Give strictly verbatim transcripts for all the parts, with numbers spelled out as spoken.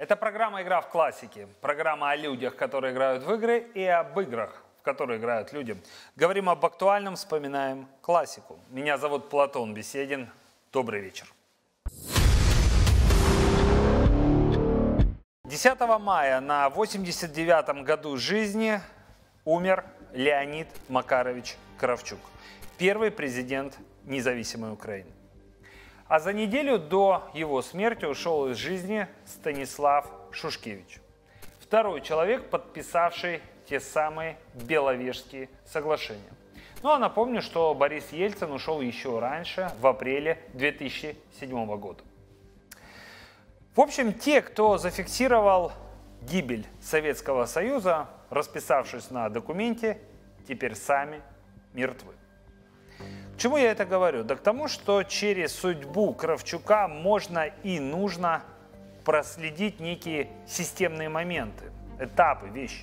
Это программа «Игра в классике». Программа о людях, которые играют в игры, и об играх, в которые играют люди. Говорим об актуальном, вспоминаем классику. Меня зовут Платон Беседин. Добрый вечер. десятого мая на восемьдесят девятом году жизни умер Леонид Макарович Кравчук, первый президент независимой Украины. А за неделю до его смерти ушел из жизни Станислав Шушкевич, второй человек, подписавший те самые Беловежские соглашения. Ну а напомню, что Борис Ельцин ушел еще раньше, в апреле две тысячи седьмого года. В общем, те, кто зафиксировал гибель Советского Союза, расписавшись на документе, теперь сами мертвы. К чему я это говорю? Да к тому, что через судьбу Кравчука можно и нужно проследить некие системные моменты, этапы, вещи.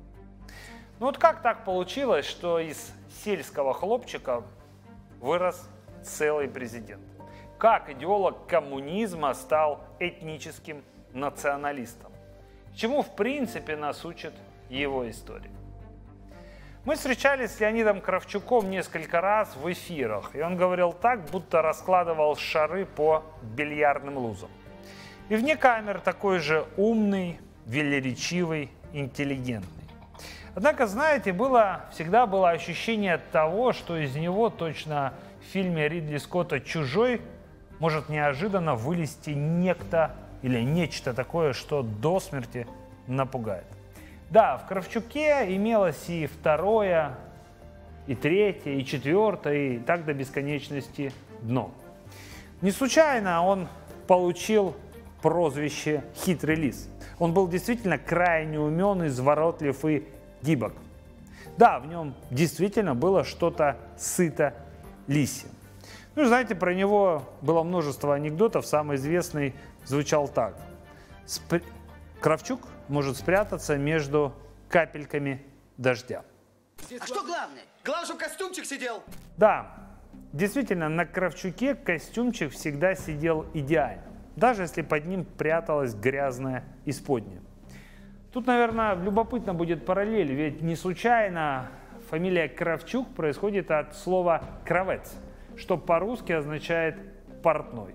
Ну вот как так получилось, что из сельского хлопчика вырос целый президент? Как идеолог коммунизма стал этническим националистом? Чему в принципе нас учит его история? Мы встречались с Леонидом Кравчуком несколько раз в эфирах, и он говорил так, будто раскладывал шары по бильярдным лузам. И вне камер такой же умный, велеречивый, интеллигентный. Однако, знаете, было, всегда было ощущение того, что из него точно в фильме Ридли Скотта «Чужой» может неожиданно вылезти некто или нечто такое, что до смерти напугает. Да, в Кравчуке имелось и второе, и третье, и четвертое, и так до бесконечности дно. Не случайно он получил прозвище «Хитрый лис». Он был действительно крайне умен, изворотлив и гибок. Да, в нем действительно было что-то сыто-лисье. Ну, знаете, про него было множество анекдотов. Самый известный звучал так. Спр... Кравчук может спрятаться между капельками дождя. А что главное? Главное, чтобы костюмчик сидел. Да, действительно, на Кравчуке костюмчик всегда сидел идеально, даже если под ним пряталась грязная исподняя. Тут, наверное, любопытно будет параллель, ведь не случайно фамилия Кравчук происходит от слова «кравец», что по-русски означает «портной».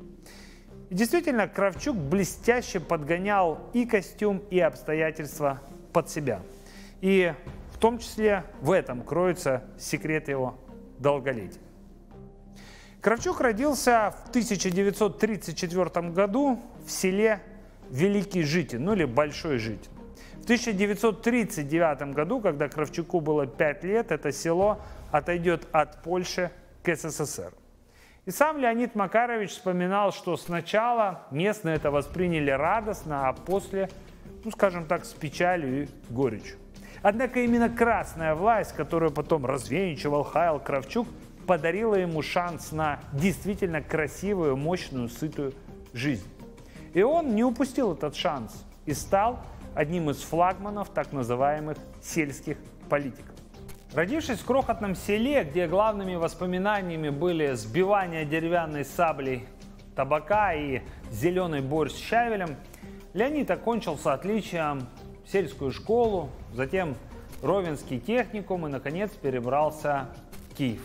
И действительно, Кравчук блестяще подгонял и костюм, и обстоятельства под себя. И в том числе в этом кроется секрет его долголетия. Кравчук родился в тысяча девятьсот тридцать четвёртом году в селе Великий Житин, ну или Большой Житин. В тысяча девятьсот тридцать девятом году, когда Кравчуку было пять лет, это село отойдет от Польши к СССР. И сам Леонид Макарович вспоминал, что сначала местные это восприняли радостно, а после, ну скажем так, с печалью и горечью. Однако именно красная власть, которую потом развенчивал Хайл Кравчук, подарила ему шанс на действительно красивую, мощную, сытую жизнь. И он не упустил этот шанс и стал одним из флагманов так называемых сельских политиков. Родившись в крохотном селе, где главными воспоминаниями были сбивание деревянной саблей табака и зеленый борщ с щавелем, Леонид окончил с отличием сельскую школу, затем Ровенский техникум и, наконец, перебрался в Киев.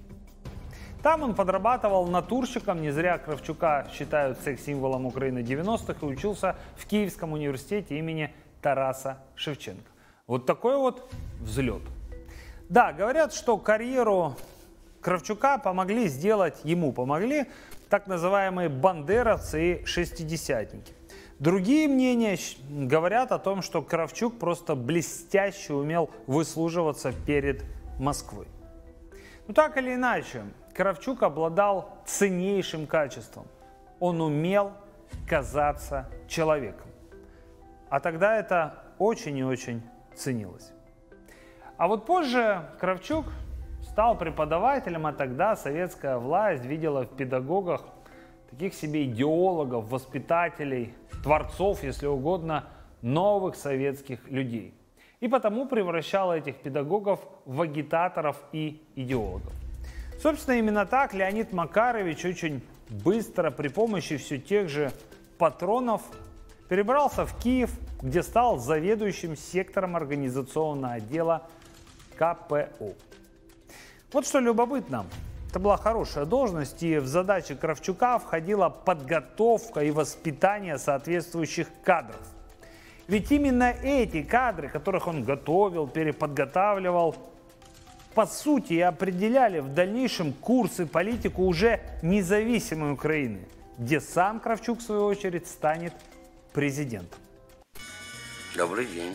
Там он подрабатывал натурщиком, не зря Кравчука считают секс-символом Украины девяностых, и учился в Киевском университете имени Тараса Шевченко. Вот такой вот взлет. Да, говорят, что карьеру Кравчука помогли сделать, ему помогли так называемые бандеровцы и шестидесятники. Другие мнения говорят о том, что Кравчук просто блестяще умел выслуживаться перед Москвой. Ну так или иначе, Кравчук обладал ценнейшим качеством. Он умел казаться человеком. А тогда это очень и очень ценилось. А вот позже Кравчук стал преподавателем, а тогда советская власть видела в педагогах таких себе идеологов, воспитателей, творцов, если угодно, новых советских людей. И потому превращала этих педагогов в агитаторов и идеологов. Собственно, именно так Леонид Макарович очень быстро при помощи все тех же патронов перебрался в Киев, где стал заведующим сектором организационного отдела ка пэ у. Вот что любопытно. Это была хорошая должность, и в задачи Кравчука входила подготовка и воспитание соответствующих кадров. Ведь именно эти кадры, которых он готовил, переподготавливал, по сути и определяли в дальнейшем курс и политику уже независимой Украины, где сам Кравчук, в свою очередь, станет президентом. Добрый день.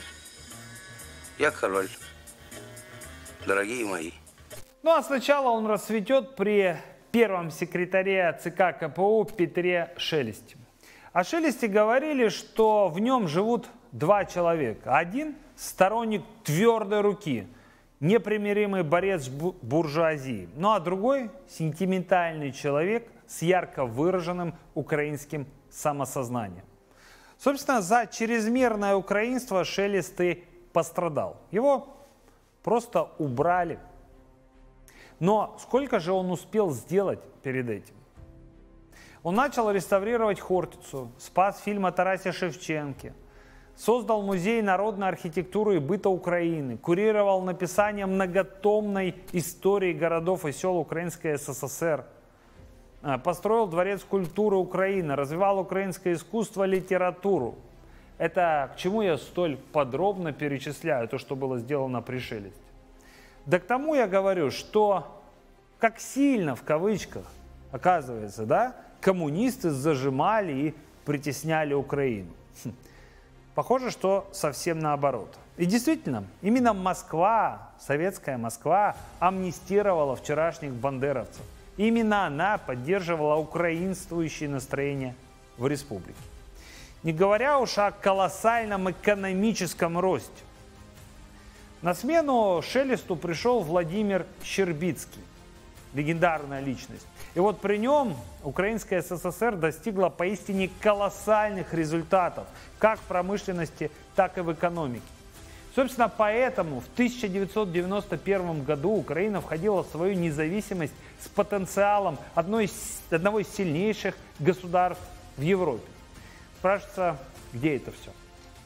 Я король. Дорогие мои. Ну а сначала он расцветет при первом секретаре ЦК ка пэ у Петре Шелесте. О Шелесте говорили, что в нем живут два человека. Один – сторонник твердой руки, непримиримый борец буржуазии. Ну а другой – сентиментальный человек с ярко выраженным украинским самосознанием. Собственно, за чрезмерное украинство Шелест и пострадал. Его просто убрали. Но сколько же он успел сделать перед этим? Он начал реставрировать Хортицу, спас фильм о Тарасе Шевченке, создал музей народной архитектуры и быта Украины, курировал написание многотомной истории городов и сел Украинской эс эс эс эр, построил дворец культуры Украины, развивал украинское искусство, литературу. Это к чему я столь подробно перечисляю то, что было сделано при Шелесте? Да к тому я говорю, что как сильно, в кавычках, оказывается, да, коммунисты зажимали и притесняли Украину. Хм. Похоже, что совсем наоборот. И действительно, именно Москва, советская Москва, амнистировала вчерашних бандеровцев. Именно она поддерживала украинствующие настроения в республике. Не говоря уж о колоссальном экономическом росте. На смену Шелесту пришел Владимир Щербицкий, легендарная личность. И вот при нем Украинская эс эс эс эр достигла поистине колоссальных результатов, как в промышленности, так и в экономике. Собственно, поэтому в тысяча девятьсот девяносто первом году Украина входила в свою независимость с потенциалом одной из, одного из сильнейших государств в Европе. Спрашивается, где это все?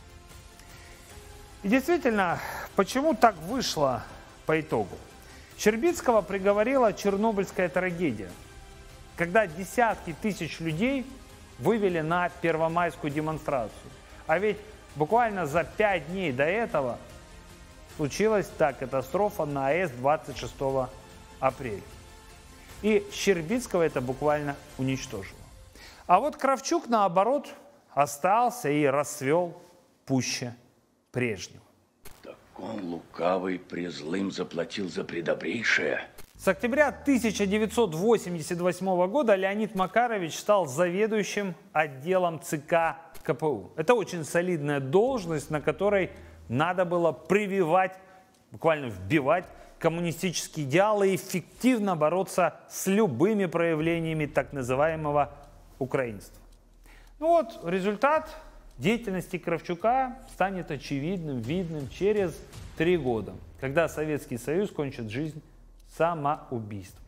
И действительно, почему так вышло по итогу? Щербицкого приговорила Чернобыльская трагедия, когда десятки тысяч людей вывели на первомайскую демонстрацию. А ведь буквально за пять дней до этого случилась та катастрофа на а эс двадцать шестого апреля. И Щербицкого это буквально уничтожило. А вот Кравчук, наоборот, остался и расцвел пуще прежнего. Так он, лукавый, презлым заплатил за предобрейшее. С октября тысяча девятьсот восемьдесят восьмого года Леонид Макарович стал заведующим отделом ЦК ка пэ у. Это очень солидная должность, на которой надо было прививать, буквально вбивать коммунистические идеалы и эффективно бороться с любыми проявлениями так называемого украинства. Ну вот, результат деятельности Кравчука станет очевидным, видным через три года, когда Советский Союз кончит жизнь самоубийством.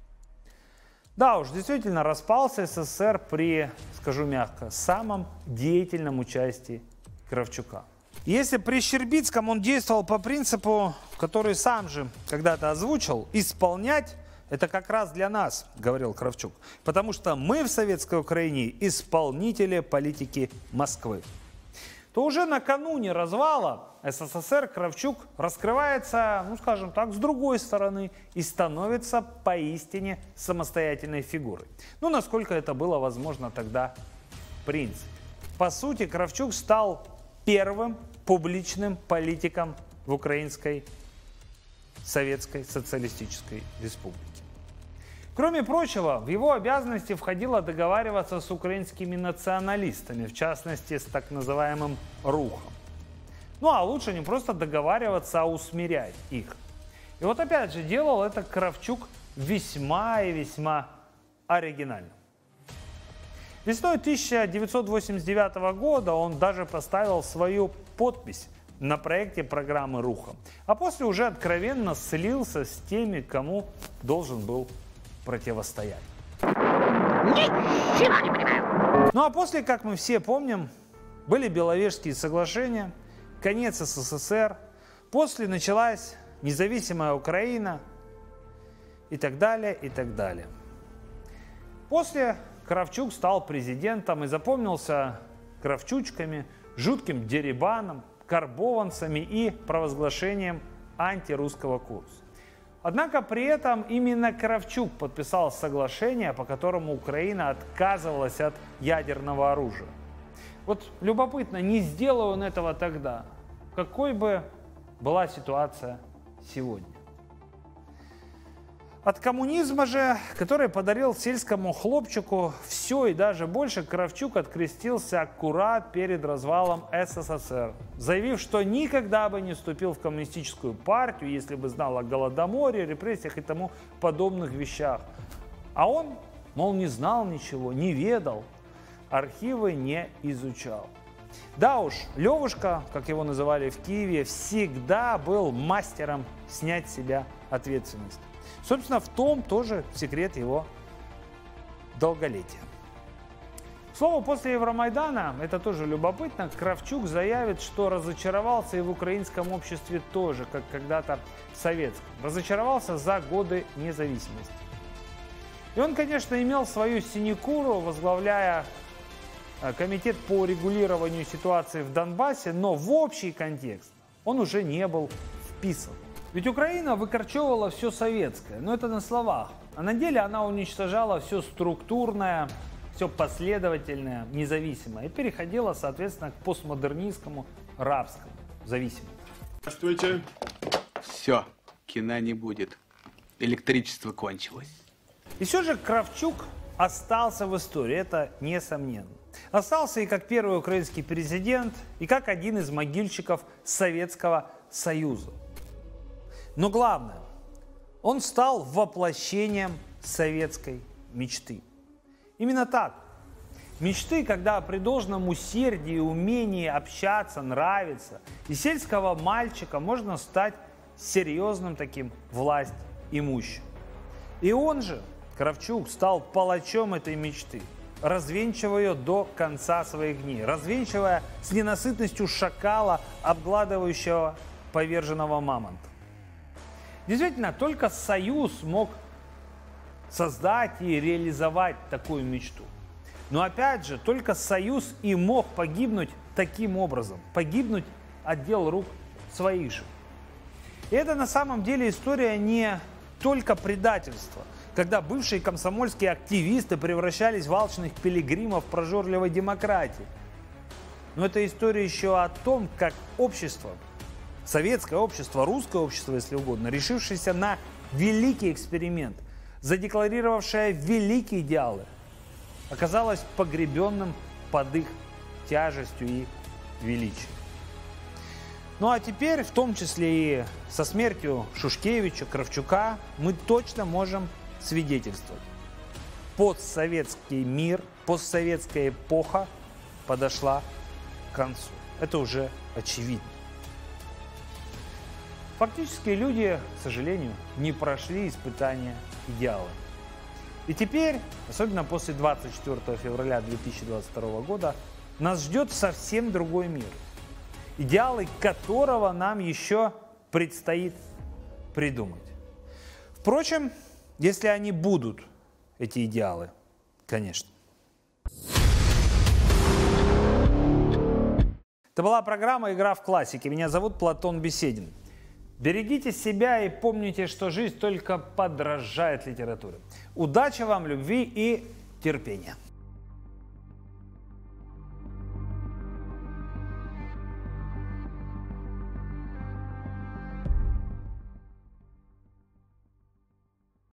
Да уж, действительно, распался эс эс эс эр при, скажу мягко, самом деятельном участии Кравчука. Если при Щербицком он действовал по принципу, который сам же когда-то озвучил, исполнять — это как раз для нас, говорил Кравчук, потому что мы в советской Украине исполнители политики Москвы, то уже накануне развала эс эс эс эр Кравчук раскрывается, ну скажем так, с другой стороны и становится поистине самостоятельной фигурой. Ну, насколько это было возможно тогда в принципе. По сути, Кравчук стал первым публичным политиком в Украинской Советской Социалистической Республике. Кроме прочего, в его обязанности входило договариваться с украинскими националистами, в частности, с так называемым Рухом. Ну а лучше не просто договариваться, а усмирять их. И вот опять же делал это Кравчук весьма и весьма оригинально. Весной тысяча девятьсот восемьдесят девятого года он даже поставил свою подпись на проекте программы Руха, а после уже откровенно слился с теми, кому должен был противостоять. Ничего не понимаю. Ну а после, как мы все помним, Были Беловежские соглашения, конец СССР, после началась независимая Украина и так далее, и так далее. После Кравчук стал президентом и запомнился кравчучками, жутким дерибаном, карбованцами и провозглашением антирусского курса. Однако при этом именно Кравчук подписал соглашение, по которому Украина отказывалась от ядерного оружия. Вот любопытно, не сделал он этого тогда, какой бы была ситуация сегодня. От коммунизма же, который подарил сельскому хлопчику все и даже больше, Кравчук открестился аккурат перед развалом СССР, заявив, что никогда бы не вступил в коммунистическую партию, если бы знал о голодоморе, репрессиях и тому подобных вещах. А он, мол, не знал ничего, не ведал, архивы не изучал. Да уж, Левушка, как его называли в Киеве, всегда был мастером снять с себя ответственность. Собственно, в том тоже секрет его долголетия. К слову, после Евромайдана, это тоже любопытно, Кравчук заявит, что разочаровался и в украинском обществе тоже, как когда-то в советском. Разочаровался за годы независимости. И он, конечно, имел свою синекуру, возглавляя комитет по регулированию ситуации в Донбассе, но в общий контекст он уже не был вписан. Ведь Украина выкорчевывала все советское, но это на словах. А на деле она уничтожала все структурное, все последовательное, независимое. И переходила, соответственно, к постмодернистскому, рабскому, зависимому. Здравствуйте. Все, кино не будет. Электричество кончилось. И все же Кравчук остался в истории, это несомненно. Остался и как первый украинский президент, и как один из могильщиков Советского Союза. Но главное, он стал воплощением советской мечты. Именно так. Мечты, когда при должном усердии и умении общаться, нравиться, из сельского мальчика можно стать серьезным таким власть имущим. И он же, Кравчук, стал палачом этой мечты, развенчивая ее до конца своих дней, развенчивая с ненасытностью шакала, обгладывающего поверженного мамонта. Действительно, только Союз мог создать и реализовать такую мечту. Но опять же, только Союз и мог погибнуть таким образом, погибнуть от дел рук своих же. И это на самом деле история не только предательства, когда бывшие комсомольские активисты превращались в алчных пилигримов прожорливой демократии. Но это история еще о том, как общество, советское общество, русское общество, если угодно, решившееся на великий эксперимент, задекларировавшее великие идеалы, оказалось погребенным под их тяжестью и величием. Ну а теперь, в том числе и со смертью Шушкевича, Кравчука, мы точно можем свидетельствовать. Постсоветский мир, постсоветская эпоха подошла к концу. Это уже очевидно. Фактически люди, к сожалению, не прошли испытания идеала. И теперь, особенно после двадцать четвёртого февраля две тысячи двадцать второго года, нас ждет совсем другой мир, идеалы которого нам еще предстоит придумать. Впрочем, если они будут, эти идеалы, конечно. Это была программа «Игра в классике». Меня зовут Платон Беседин. Берегите себя и помните, что жизнь только подражает литературе. Удачи вам, любви и терпения.